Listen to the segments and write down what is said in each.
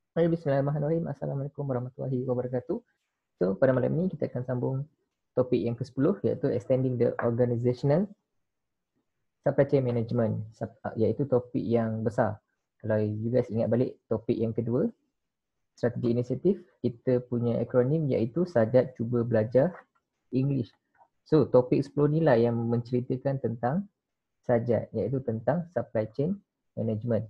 Hai, Bismillahirrahmanirrahim. Assalamualaikum warahmatullahi wabarakatuh. So, pada malam ini kita akan sambung topik yang ke-10 iaitu Extending the Organizational Supply Chain Management, iaitu topik yang besar. Kalau you guys ingat balik topik yang kedua, strategi inisiatif, kita punya akronim iaitu Sajat Cuba Belajar English. So, topik 10 ni lah yang menceritakan tentang Sajat, iaitu tentang Supply Chain Management.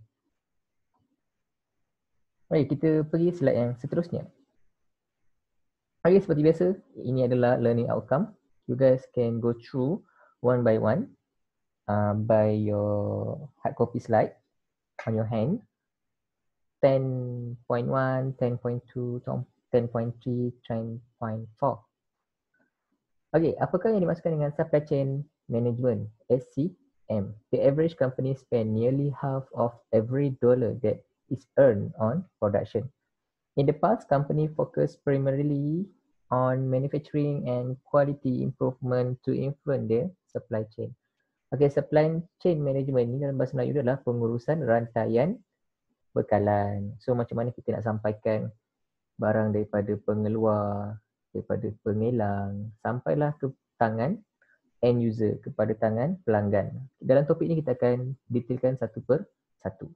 Baik, kita pergi slide yang seterusnya. Okay, seperti biasa, ini adalah learning outcome. You guys can go through one by one by your hard copy slide on your hand. 10.1, 10.2, 10.3, 10.4. Okay, apakah yang dimaksudkan dengan supply chain management, SCM? The average company spend nearly half of every dollar that is earned on production. In the past, company focused primarily on manufacturing and quality improvement to influence their supply chain. Okay, supply chain management ni dalam bahasa Melayu adalah pengurusan rantaian bekalan. So macam mana kita nak sampaikan barang daripada pengeluar, daripada pengelang, sampailah ke tangan end user, kepada tangan pelanggan. Dalam topik ni kita akan detailkan satu per satu.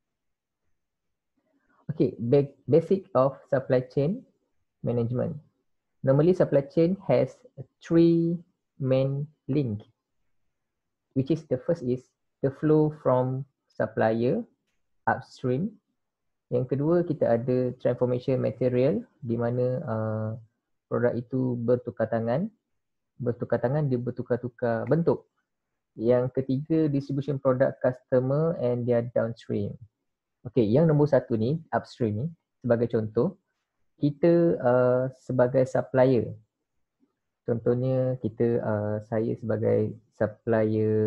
Okay, basic of supply chain management. Normally, supply chain has 3 main link, which is the first is the flow from supplier upstream. Yang kedua, kita ada transformation material di mana produk itu bertukar tangan, dia bertukar-tukar bentuk. Yang ketiga, distribution product customer and their downstream. Okay, yang nombor satu ni, upstream ni, sebagai contoh, kita sebagai supplier, contohnya kita saya sebagai supplier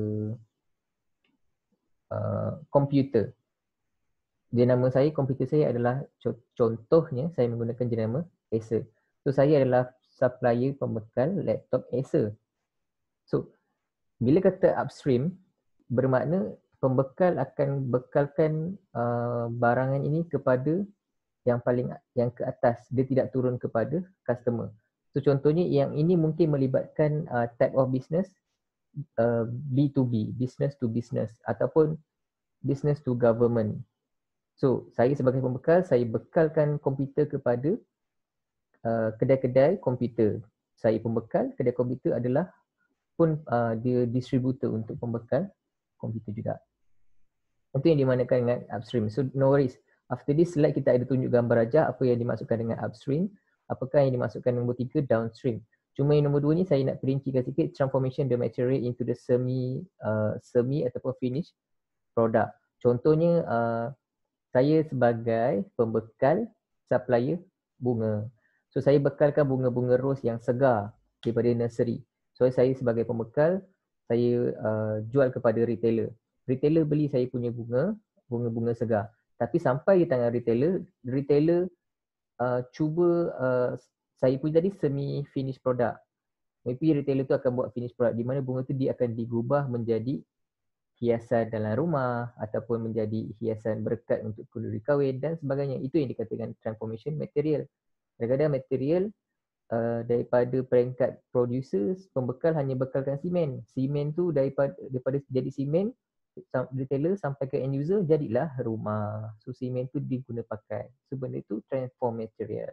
komputer. Jenama saya, komputer saya adalah contohnya saya menggunakan jenama Acer. So saya adalah supplier pembekal laptop Acer. So bila kata upstream, bermakna pembekal akan bekalkan barangan ini kepada yang ke atas, dia tidak turun kepada customer. So contohnya yang ini mungkin melibatkan type of business B2B, business to business ataupun business to government. So saya sebagai pembekal, saya bekalkan komputer kepada kedai-kedai komputer. Saya pembekal, kedai komputer adalah pun dia distributor untuk pembekal komputer juga. Itu yang dimanakan dengan upstream. So no worries. After this slide kita ada tunjuk gambar aja apa yang dimaksudkan dengan upstream, apakah yang dimaksudkan nombor 3 downstream. Cuma yang nombor 2 ni saya nak perincikan sikit, transformation the material into the semi ataupun finished product. Contohnya saya sebagai pembekal supplier bunga. So saya bekalkan bunga-bunga rose yang segar daripada nursery. So saya sebagai pembekal, saya jual kepada retailer. Retailer beli saya punya bunga-bunga segar. Tapi sampai di tangan retailer cuba saya punya tadi semi finished product. Maybe retailer tu akan buat finished product di mana bunga tu dia akan digubah menjadi hiasan dalam rumah ataupun menjadi hiasan berkat untuk kenduri kahwin dan sebagainya. Itu yang dikatakan transformation material. Kadang-kadang material daripada peringkat producers, pembekal hanya bekalkan simen. Simen tu daripada jadi simen, retailer sampai ke end user, jadilah rumah. So simen tu diguna pakai. So benda tu transform material.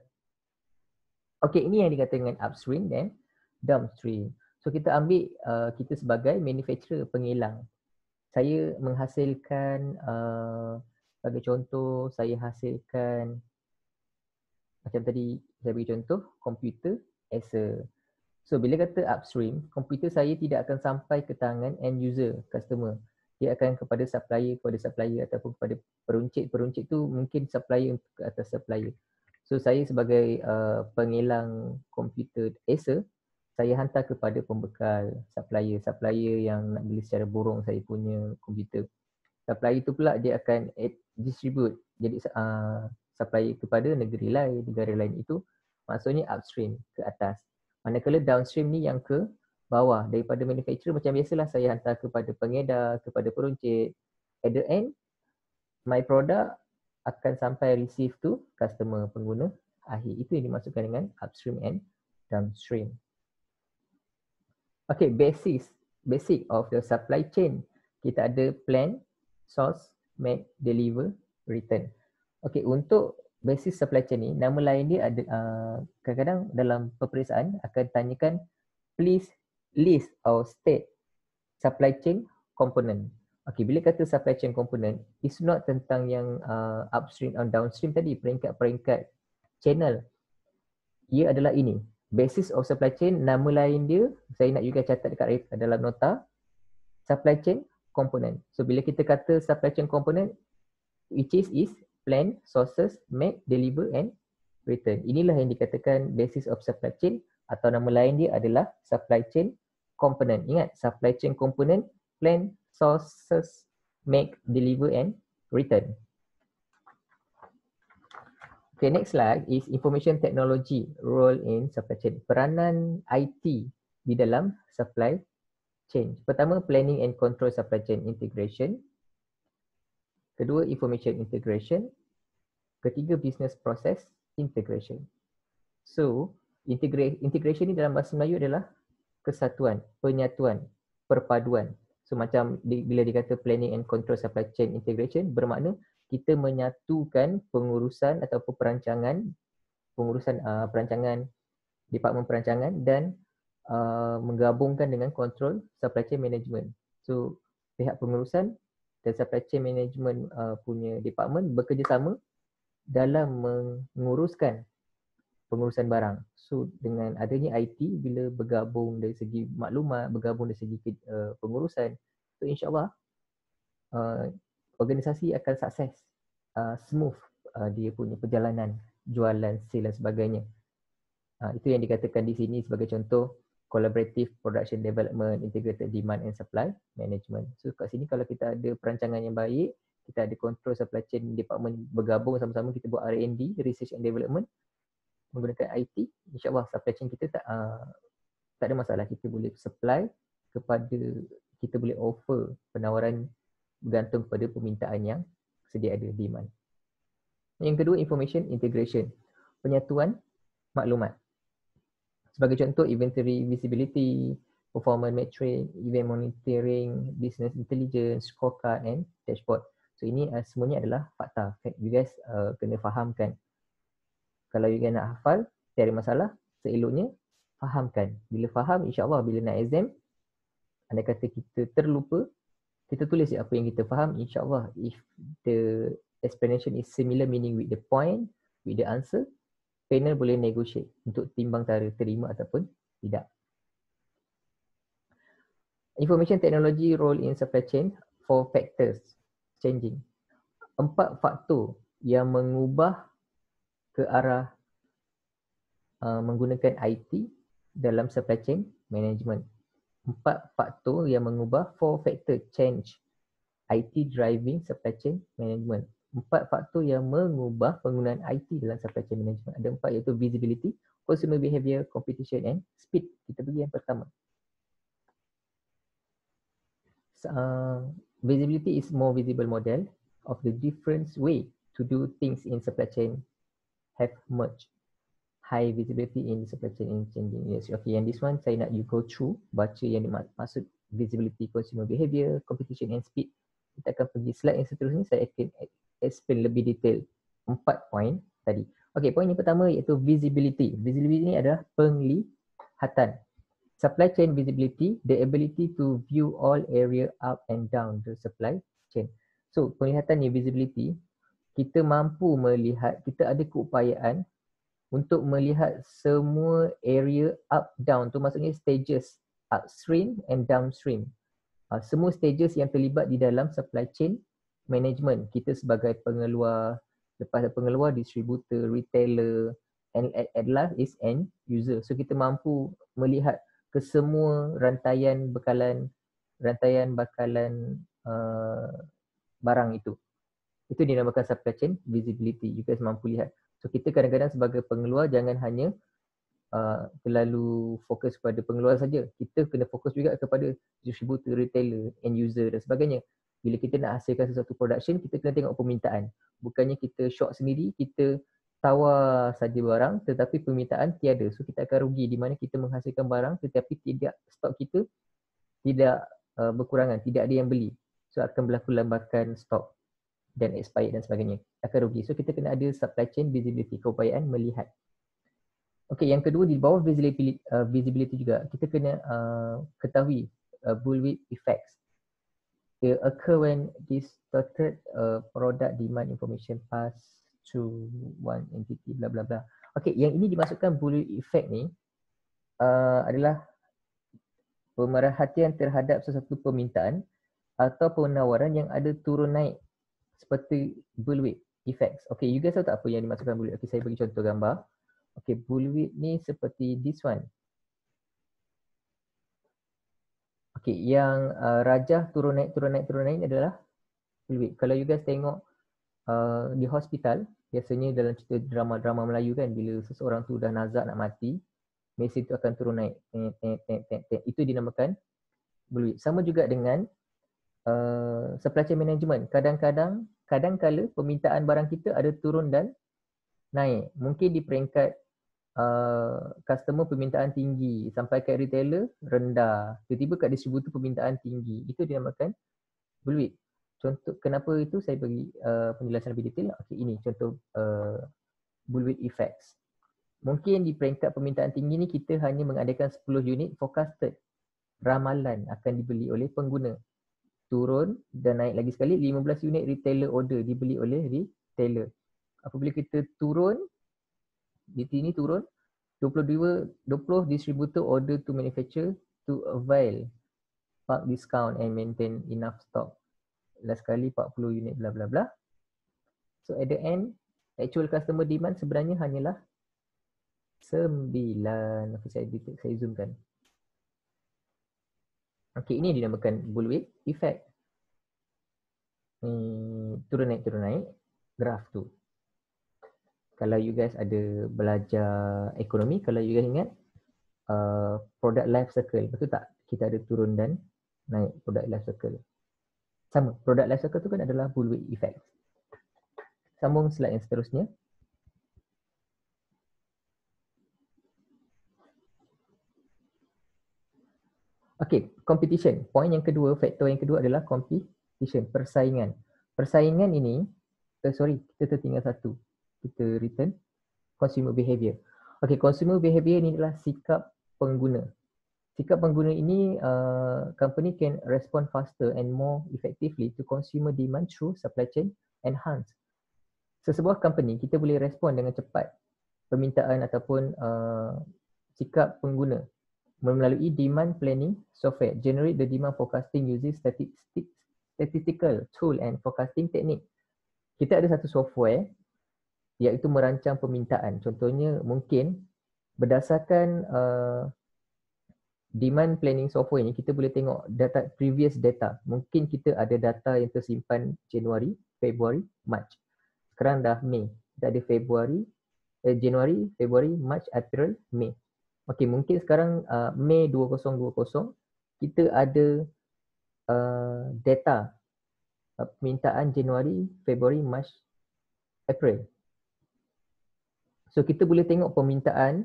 Okay, ini yang dikatakan dengan upstream dan downstream. So kita ambil kita sebagai manufacturer pengelang. Saya menghasilkan sebagai contoh, saya hasilkan macam tadi saya bagi contoh komputer Acer. So bila kata upstream, komputer saya tidak akan sampai ke tangan end user, customer. Dia akan kepada supplier ataupun kepada peruncit. Peruncit tu mungkin supplier untuk ke atas supplier. So saya sebagai pengelang komputer Acer, saya hantar kepada pembekal supplier yang nak beli secara borong saya punya komputer. Supplier itu pula dia akan distribute jadi supplier kepada negara lain itu maksudnya upstream ke atas. Manakala downstream ni yang ke bawah, daripada manufacturer macam biasalah saya hantar kepada pengedar, kepada peruncit. At the end, my product akan sampai receive to customer, pengguna akhir. Itu yang dimaksudkan dengan upstream and downstream. Okay, basic of the supply chain. Kita ada plan, source, make, deliver, return. Okay, untuk basis supply chain ni, nama lain dia ada kadang-kadang dalam peperiksaan akan tanyakan please list or state supply chain component. Okay, bila kata supply chain component, it's not tentang yang upstream and downstream tadi, peringkat-peringkat channel. Ia adalah ini, basis of supply chain, nama lain dia, saya nak juga catat dekat dalam nota, supply chain component. So bila kita kata supply chain component, which is plan, sources, make, deliver and return. Inilah yang dikatakan basis of supply chain atau nama lain dia adalah supply chain component. Ingat, supply chain component, plan, sources, make, deliver and return. Okay, next slide is information technology role in supply chain. Peranan IT di dalam supply chain. Pertama, planning and control supply chain integration. Kedua, information integration. Ketiga, business process integration. So, integration ni dalam bahasa Melayu adalah kesatuan, penyatuan, perpaduan. So, macam bila dikata planning and control supply chain integration, bermakna kita menyatukan pengurusan ataupun perancangan, departmen perancangan dan menggabungkan dengan control supply chain management. So, pihak pengurusan dan supply chain management punya department bekerjasama dalam menguruskan pengurusan barang. So, dengan adanya IT, bila bergabung dari segi maklumat, bergabung dari segi pengurusan, so insyaAllah organisasi akan sukses, smooth dia punya perjalanan, jualan, sale dan sebagainya. Itu yang dikatakan di sini sebagai contoh collaborative production development, integrated demand and supply management. So kat sini kalau kita ada perancangan yang baik, kita ada control supply chain department bergabung sama-sama, kita buat R&D, research and development menggunakan IT, insyaAllah supply chain kita tak ada masalah. Kita boleh supply kepada, kita boleh offer penawaran bergantung kepada permintaan yang sedia ada, demand. Yang kedua, information integration, penyatuan maklumat. Sebagai contoh, inventory visibility, performance metric, event monitoring, business intelligence, scorecard and dashboard. So ini semuanya adalah fakta. You guys kena fahamkan. Kalau you guys nak hafal, tiada masalah. Seeloknya fahamkan. Bila faham, insyaAllah bila nak exam, andai kata kita terlupa, kita tulis apa yang kita faham, insyaAllah if the explanation is similar meaning with the point, with the answer, panel boleh negotiate untuk timbang tara terima ataupun tidak. Information technology role in supply chain, 4 factors changing. 4 faktor yang mengubah ke arah menggunakan IT dalam supply chain management. 4 faktor yang mengubah, 4 factor change IT driving supply chain management. 4 faktor yang mengubah penggunaan IT dalam supply chain management. Ada 4 iaitu visibility, consumer behavior, competition and speed. Kita pergi yang pertama. Visibility is more visible model of the different way to do things in supply chain have merged. High visibility in supply chain in changing. Yes, okay, and this one saya nak you go through, baca yang dimaksud visibility, consumer behavior, competition and speed. Kita akan pergi slide yang seterusnya, saya akan explain lebih detail 4 poin tadi. Okay, poin yang pertama iaitu visibility. Visibility ini adalah penglihatan. Supply chain visibility, the ability to view all area up and down the supply chain. So, penglihatan ni visibility, kita mampu melihat, kita ada keupayaan untuk melihat semua area up down, tu maksudnya stages upstream and downstream. Semua stages yang terlibat di dalam supply chain management. Kita sebagai pengeluar, lepas pengeluar, distributor, retailer, and at last is end user. So kita mampu melihat ke semua rantaian bakalan barang itu. Itu dinamakan supply chain visibility. You guys mampu lihat. So kita kadang-kadang sebagai pengeluar jangan hanya terlalu fokus pada pengeluar saja. Kita kena fokus juga kepada distributor, retailer, end user dan sebagainya. Bila kita nak hasilkan sesuatu production, kita kena tengok permintaan. Bukannya kita shop sendiri, kita tawar saja barang tetapi permintaan tiada. So kita akan rugi di mana kita menghasilkan barang tetapi tidak, stok kita tidak berkurangan, tidak ada yang beli. So akan berlaku lambakan stok dan expired dan sebagainya. Akan rugi. So kita kena ada supply chain visibility, keupayaan melihat. Okey, yang kedua di bawah visibility juga, kita kena ketahui bullwhip effects. They occur when distorted product demand information pass through one entity, bla bla bla. Okey, yang ini dimasukkan bullwhip effect ni adalah pemerhatian terhadap sesuatu permintaan atau penawaran yang ada turun naik seperti bullwhip effects. Okey, you guys tahu tak apa yang dimasukkan bullwhip? Okey, saya bagi contoh gambar. Okey, bullwhip ni seperti this one. Okey, yang rajah turun naik adalah bullwhip. Kalau you guys tengok di hospital, biasanya dalam cerita drama-drama Melayu kan, bila seseorang tu dah nazak nak mati, mesin tu akan turun naik. Itu dinamakan bullwhip. Sama juga dengan supply chain management. Kadang-kala permintaan barang kita ada turun dan naik. Mungkin di peringkat customer permintaan tinggi, sampai kat retailer rendah, tiba-tiba kat distributor permintaan tinggi. Itu dinamakan bullwhip. Contoh kenapa itu saya bagi penjelasan lebih detail. Okey, ini contoh bullwhip effects. Mungkin di peringkat permintaan tinggi ni kita hanya mengadakan 10 unit forecasted, ramalan akan dibeli oleh pengguna. Turun dan naik lagi sekali 15 unit retailer order dibeli oleh retailer. Apabila kita turun di sini turun 20 distributor order to manufacturer to avail bulk discount and maintain enough stock. Last kali 40 unit bla bla bla. So at the end actual customer demand sebenarnya hanyalah 9. Okay, saya zoomkan. Okey, ini dinamakan bullwhip effect. Turun naik graf tu. Kalau you guys ada belajar ekonomi, kalau you guys ingat product life cycle, betul tak? Kita ada turun dan naik product life cycle. Sama, product life cycle tu kan adalah bullwhip effect. Sambung slide yang seterusnya. Okey, competition. Point yang kedua, faktor yang kedua adalah competition, persaingan. Persaingan ini, kita tertinggal satu. Kita return consumer behavior. Okey, consumer behavior ini adalah sikap pengguna. Sikap pengguna ini, company can respond faster and more effectively to consumer demand through supply chain enhance. Sesebuah company, kita boleh respon dengan cepat permintaan ataupun sikap pengguna melalui demand planning software. Generate the demand forecasting using statistical tool and forecasting technique. Kita ada satu software iaitu merancang permintaan. Contohnya mungkin berdasarkan demand planning software ini, kita boleh tengok data, previous data. Mungkin kita ada data yang tersimpan Januari, Februari, Mac. Sekarang dah Mei. Kita ada Januari, Februari, Mac, April, Mei. Okey, mungkin sekarang Mei 2020 kita ada data permintaan Januari, Februari, Mac, April. So kita boleh tengok permintaan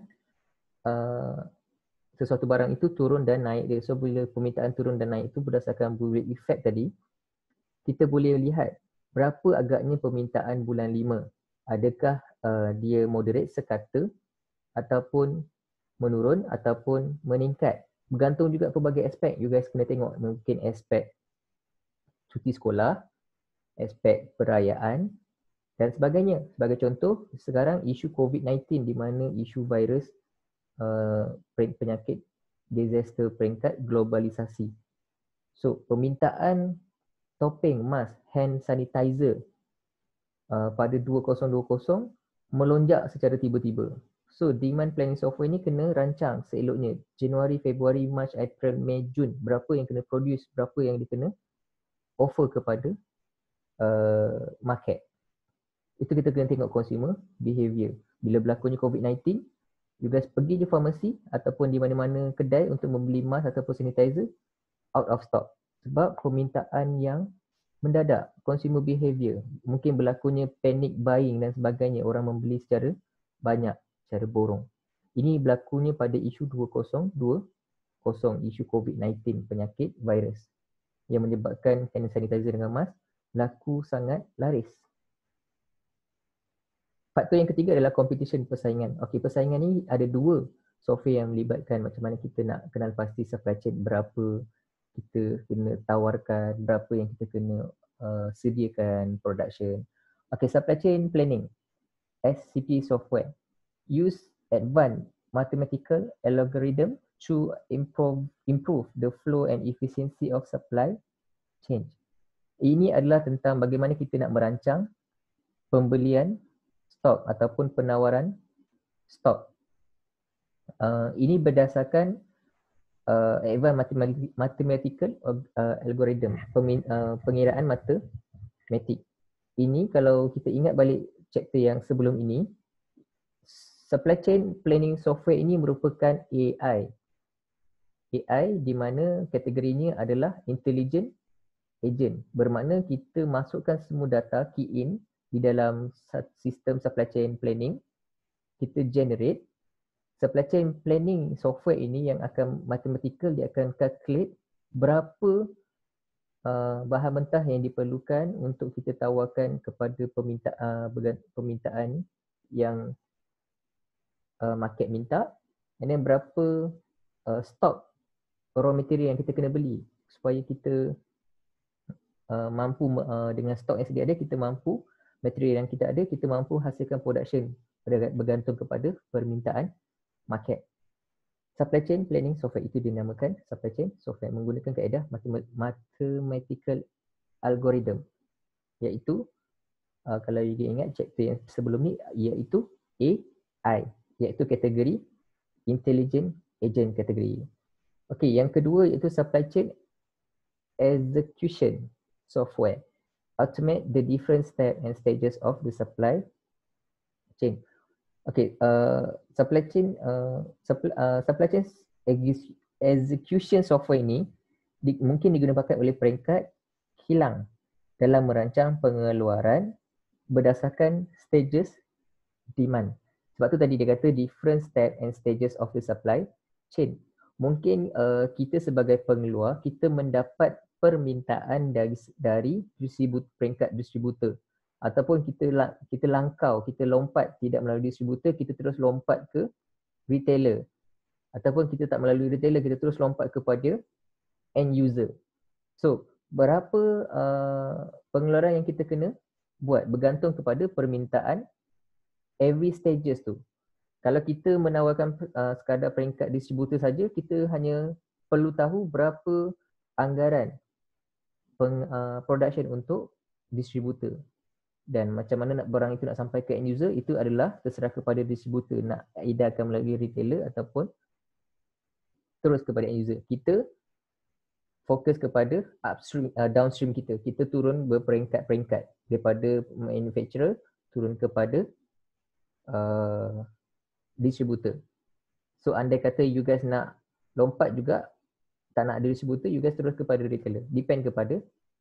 sesuatu barang itu turun dan naik dia. So bila permintaan turun dan naik itu berdasarkan bullwhip effect tadi, kita boleh lihat berapa agaknya permintaan bulan 5. Adakah dia moderate sekata ataupun menurun ataupun meningkat. Bergantung juga pelbagai aspek. You guys kena tengok mungkin aspek cuti sekolah, aspek perayaan dan sebagainya. Sebagai contoh, sekarang isu COVID-19 di mana isu virus penyakit disaster peringkat globalisasi. So, permintaan topeng, mask, hand sanitizer pada 2020 melonjak secara tiba-tiba. So, demand planning software ni kena rancang seeloknya. Januari, Februari, Mac, April, Mei, Jun. Berapa yang kena produce, berapa yang dia kena offer kepada market. Itu kita kena tengok consumer behavior. Bila berlakunya COVID-19, you guys pergi je farmasi ataupun di mana-mana kedai untuk membeli mask ataupun sanitizer, out of stock. Sebab permintaan yang mendadak, consumer behavior, mungkin berlakunya panic buying dan sebagainya, orang membeli secara banyak, secara borong. Ini berlakunya pada isu 2020, isu COVID-19, penyakit virus yang menyebabkan hand sanitizer dengan mask laku sangat laris. Faktor yang ketiga adalah competition, persaingan. Okey, persaingan ni ada dua software yang melibatkan macam mana kita nak kenal pasti supply chain, berapa kita kena tawarkan, berapa yang kita kena sediakan production. Okey, supply chain planning, SCP software, use advanced mathematical algorithm to improve the flow and efficiency of supply chain. Ini adalah tentang bagaimana kita nak merancang pembelian stok ataupun penawaran stok. Ini berdasarkan advanced mathematical algorithm, pengiraan matematik. Ini kalau kita ingat balik chapter yang sebelum ini, supply chain planning software ini merupakan AI. AI di mana kategorinya adalah intelligent agent. Bermakna kita masukkan semua data key in di dalam sistem supply chain planning, kita generate supply chain planning software ini yang akan mathematical, dia akan calculate berapa bahan mentah yang diperlukan untuk kita tawarkan kepada permintaan yang market minta, and then berapa stok raw material yang kita kena beli supaya kita mampu dengan stok yang sedia ada, kita mampu material yang kita ada, kita mampu hasilkan production bergantung kepada permintaan market. Supply chain planning software itu dinamakan supply chain software menggunakan kaedah mathematical algorithm, iaitu kalau you ingat chapter yang sebelum ni, iaitu AI, iaitu kategori intelligent agent kategori. Okey, yang kedua iaitu supply chain execution software, automate the different step and stages of the supply chain. Okey, supply chain execution software ini mungkin digunakan oleh peringkat kilang dalam merancang pengeluaran berdasarkan stages demand. Sebab tu tadi dia kata different step and stages of the supply chain. Mungkin kita sebagai pengeluar, kita mendapat permintaan dari peringkat distributor, ataupun kita langkau, kita lompat tidak melalui distributor, kita terus lompat ke retailer, ataupun kita tak melalui retailer, kita terus lompat kepada end user. So berapa pengeluaran yang kita kena buat bergantung kepada permintaan every stages tu. Kalau kita menawarkan sekadar peringkat distributor saja, kita hanya perlu tahu berapa anggaran production untuk distributor, dan macam mana nak barang itu nak sampai ke end user, itu adalah terserah kepada distributor nak edarkan melalui retailer ataupun terus kepada end user. Kita fokus kepada upstream, downstream kita. Kita turun berperingkat-peringkat daripada manufacturer turun kepada distributor. So andai kata you guys nak lompat juga, tak nak ada distributor, you guys terus kepada retailer. Depend kepada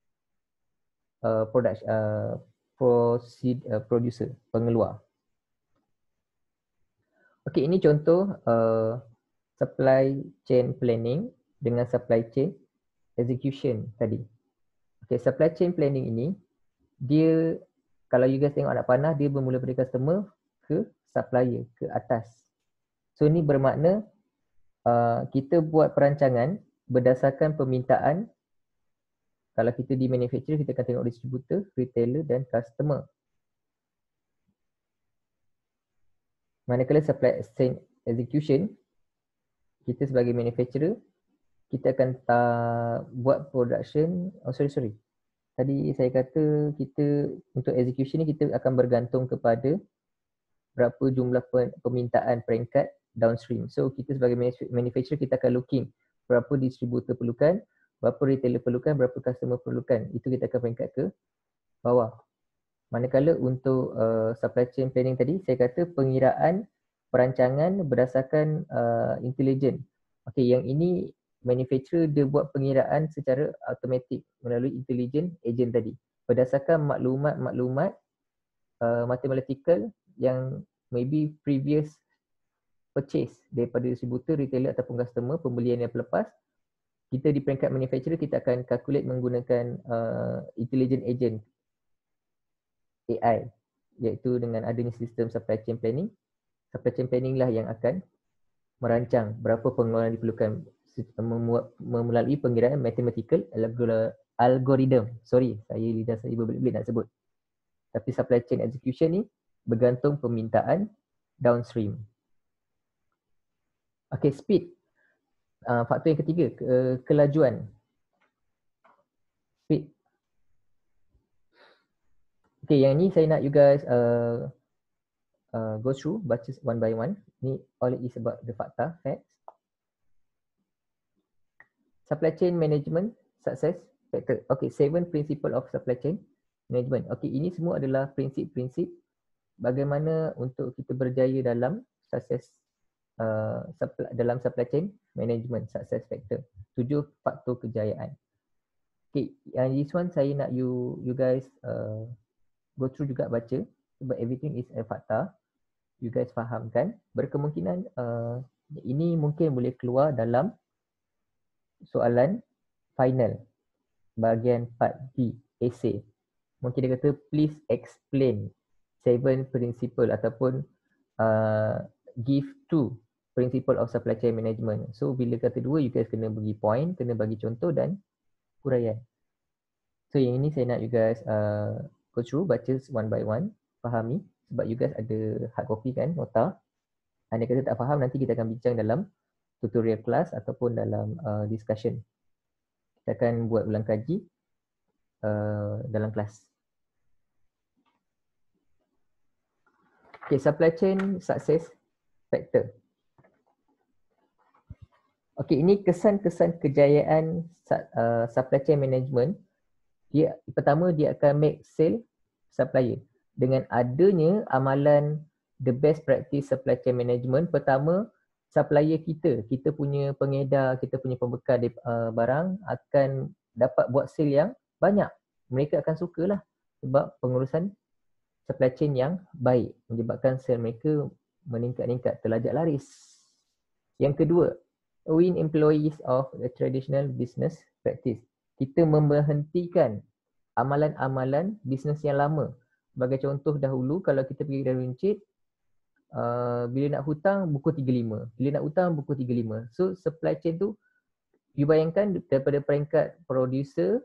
producer, pengeluar. Okey, ini contoh supply chain planning dengan supply chain execution tadi. Okey, supply chain planning ini, dia kalau you guys tengok anak panah, dia bermula dari customer ke supplier, ke atas. So ini bermakna kita buat perancangan berdasarkan permintaan. Kalau kita di manufacturer, kita akan tengok distributor, retailer dan customer. Manakala supply chain execution, kita sebagai manufacturer, kita akan buat production, tadi saya kata kita untuk execution ni kita akan bergantung kepada berapa jumlah permintaan peringkat downstream. So kita sebagai manufacturer, kita akan looking berapa distributor perlukan, berapa retailer perlukan, berapa customer perlukan. Itu kita akan peringkat ke bawah. Manakala untuk supply chain planning tadi, saya kata pengiraan perancangan berdasarkan intelligent. Okey, yang ini manufacturer dia buat pengiraan secara automatik melalui intelligent agent tadi. Berdasarkan maklumat mathematical yang maybe previous purchase daripada distributor, retailer ataupun customer, pembelian yang lepas, kita di peringkat manufacturer kita akan calculate menggunakan intelligent agent AI, iaitu dengan adanya sistem supply chain planning. Supply chain planning lah yang akan merancang berapa pengeluaran diperlukan melalui pengiraan mathematical algorithm. Sorry, lidah saya berbelit-belit nak sebut. Tapi supply chain execution ni bergantung permintaan downstream. Okay, speed. Faktor yang ketiga, kelajuan. Speed. Okay, yang ni saya nak you guys go through, baca one by one. Ni all it is about the fakta, facts. Supply chain management success factor. Okay, 7 principle of supply chain management. Okay, ini semua adalah prinsip-prinsip bagaimana untuk kita berjaya dalam success dalam supply chain management success factor. 7 faktor kejayaan. Okay, yang this one saya nak you guys go through juga, baca, sebab everything is a fakta. You guys fahamkan. Berkemungkinan ini mungkin boleh keluar dalam soalan final bahagian part D, essay. Mungkin dia kata please explain 7 principle ataupun give 2 principle of supply chain management. So bila kata 2, you guys kena bagi point, kena bagi contoh dan huraian. So yang ini saya nak you guys go through, baca one by one, fahami, sebab you guys ada hard copy kan, nota. Anda kata tak faham, nanti kita akan bincang dalam tutorial class ataupun dalam discussion. Kita akan buat ulang kaji dalam kelas. Okay, supply chain success factor. Okay, ini kesan-kesan kejayaan supply chain management. Pertama, dia akan make sale supplier. Dengan adanya amalan the best practice supply chain management, pertama, supplier kita punya pengedar, kita punya pembekal barang akan dapat buat sale yang banyak. Mereka akan sukalah sebab pengurusan supply chain yang baik menyebabkan sale mereka meningkat-ningkat, terlajak laris. Yang kedua, win employees of the traditional business practice. Kita memberhentikan amalan-amalan bisnes yang lama. Sebagai contoh, dahulu kalau kita pergi kedai runcit, bila nak hutang buku 35, bila nak hutang buku 35. So supply chain tu, you bayangkan daripada peringkat producer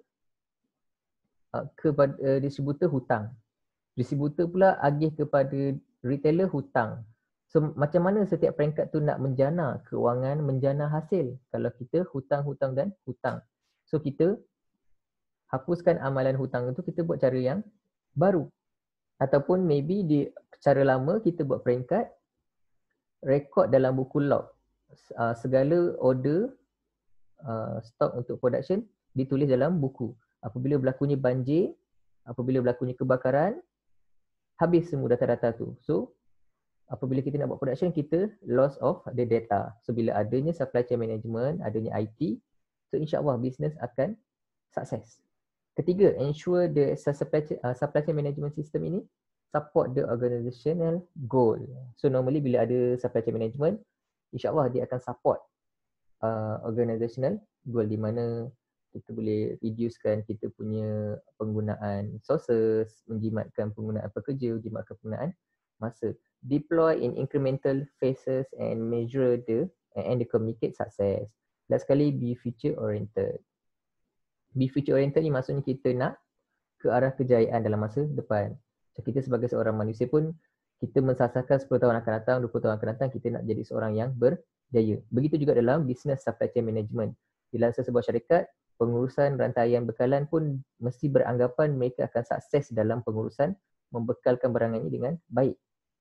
kepada distributor hutang, distributor pula agih kepada retailer hutang. So macam mana setiap peringkat tu nak menjana keuangan, menjana hasil kalau kita hutang-hutang dan hutang. So kita hapuskan amalan hutang itu, kita buat cara yang baru. Ataupun maybe di cara lama kita buat peringkat, rekod dalam buku log segala order stok untuk production ditulis dalam buku. Apabila berlakunya banjir, apabila berlakunya kebakaran, habis semua data-data tu. So apabila kita nak buat production, kita loss of the data. So bila adanya supply chain management, adanya IT, so insyaAllah business akan sukses. Ketiga, ensure the supply chain management system ini support the organizational goal. So normally bila ada supply chain management, insyaAllah dia akan support organizational goal, di mana kita boleh reducekan kita punya penggunaan sources, menjimatkan penggunaan pekerja, menjimatkan penggunaan masa. Deploy in incremental phases and measure the communicate success. Last sekali, be future oriented. Be future oriented ni maksudnya kita nak ke arah kejayaan dalam masa depan. So, kita sebagai seorang manusia pun, kita mensasarkan 10 tahun akan datang, 20 tahun akan datang, kita nak jadi seorang yang berjaya. Begitu juga dalam business supply chain management. Dalam sebuah syarikat, pengurusan rantaian bekalan pun mesti beranggapan mereka akan sukses dalam pengurusan membekalkan barangan ini dengan baik.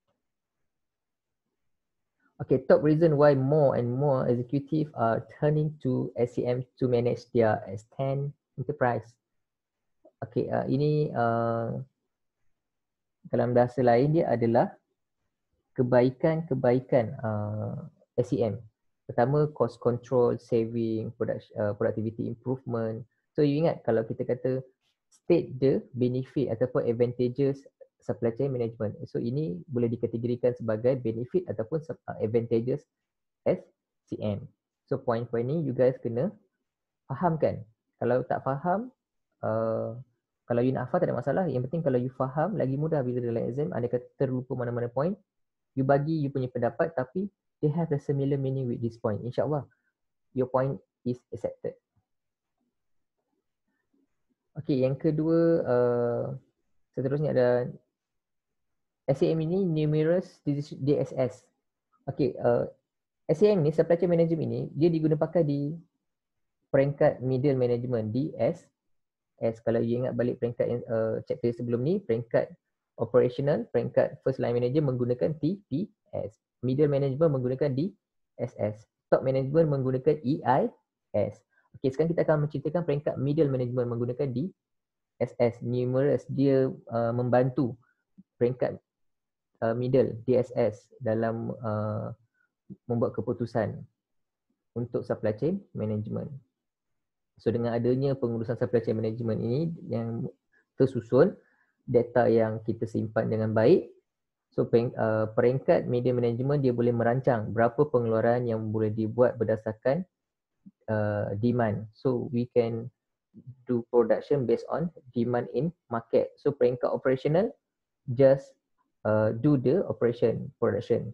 Okay, top reason why more and more executive are turning to SCM to manage their extend enterprise. Okay, ini dalam bahasa lain dia adalah kebaikan-kebaikan SCM. Pertama, cost control, saving, productivity improvement. So you ingat kalau kita kata state the benefit ataupun advantages supply chain management. So ini boleh dikategorikan sebagai benefit ataupun advantages SCM. So point-point ni you guys kena fahamkan. Kalau tak faham, kalau you nak hafal tak ada masalah. Yang penting kalau you faham, lagi mudah bila dalam exam, anda kata terlupa mana-mana point, you bagi you punya pendapat tapi they have a similar meaning with this point. InsyaAllah, your point is accepted. Okay, yang kedua, seterusnya ada SCM ini numerous DSS. Okay, SCM ni, supply chain management ini, dia digunakan pakai di peringkat middle management, DS. Kalau you ingat balik peringkat chapter sebelum ni, peringkat operational, peringkat first line manager menggunakan TPS. Middle management menggunakan DSS. Top management menggunakan EIS. Okey, sekarang kita akan menceritakan peringkat middle management menggunakan DSS. Numerous, dia membantu peringkat middle DSS dalam membuat keputusan untuk supply chain management. So dengan adanya pengurusan supply chain management ini yang tersusun, data yang kita simpan dengan baik, so peringkat media management dia boleh merancang berapa pengeluaran yang boleh dibuat berdasarkan demand. So we can do production based on demand in market. So peringkat operational just do the production.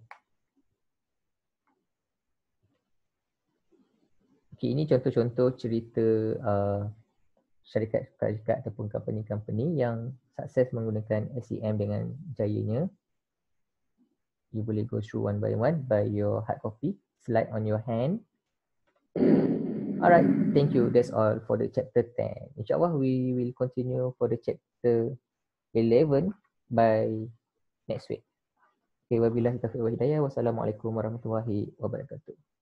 Okay, ini contoh-contoh cerita syarikat-syarikat ataupun company-company yang sukses menggunakan SCM dengan jayanya. You boleh go through one by your hard copy, slide on your hand. Alright, thank you. That's all for the chapter 10. InsyaAllah we will continue for the chapter 11 by next week. Okay, wabillahi taufiq wal hidayah. Wassalamualaikum warahmatullahi wabarakatuh.